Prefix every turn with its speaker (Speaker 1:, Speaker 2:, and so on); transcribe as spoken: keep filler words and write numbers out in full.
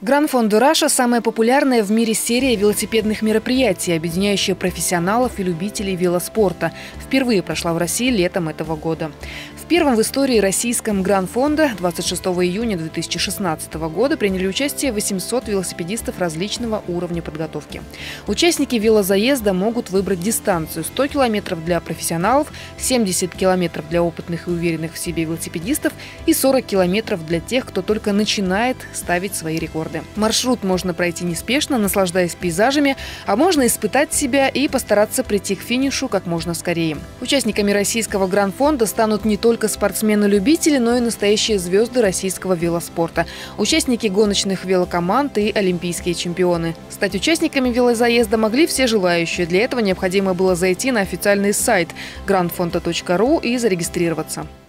Speaker 1: Grand Fondo Russia – самая популярная в мире серия велосипедных мероприятий, объединяющая профессионалов и любителей велоспорта. Впервые прошла в России летом этого года. В первом в истории российском Grand Fondo двадцать шестого июня две тысячи шестнадцатого года приняли участие восемьсот велосипедистов различного уровня подготовки. Участники велозаезда могут выбрать дистанцию сто километров для профессионалов, семьдесят километров для опытных и уверенных в себе велосипедистов и сорок километров для тех, кто только начинает ставить свои рекорды. Маршрут можно пройти неспешно, наслаждаясь пейзажами, а можно испытать себя и постараться прийти к финишу как можно скорее. Участниками российского Grand Fondo станут не только спортсмены-любители, но и настоящие звезды российского велоспорта, участники гоночных велокоманд и олимпийские чемпионы. Стать участниками велозаезда могли все желающие. Для этого необходимо было зайти на официальный сайт гранд фондо точка ру и зарегистрироваться.